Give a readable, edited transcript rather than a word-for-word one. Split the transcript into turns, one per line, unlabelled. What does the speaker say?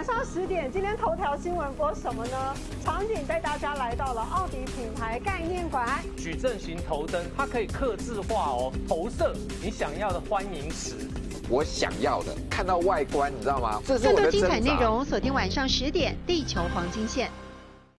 晚上10点，今天头条新闻播什么呢？场景带大家来到了奥迪品牌概念馆。
矩阵型头灯，它可以客制化哦，投射你想要的欢迎石。
我想要的，看到外观，你知道吗？这是我的
更多精彩
挣扎
内容，锁定晚上10点，《地球黄金线》。